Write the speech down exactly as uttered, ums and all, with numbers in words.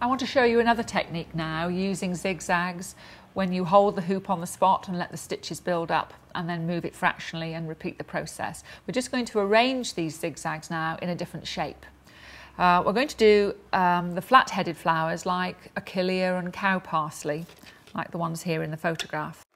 I want to show you another technique now using zigzags when you hold the hoop on the spot and let the stitches build up and then move it fractionally and repeat the process. We're just going to arrange these zigzags now in a different shape. Uh, we're going to do um, the flat-headed flowers like Achillea and Cow Parsley, like the ones here in the photograph.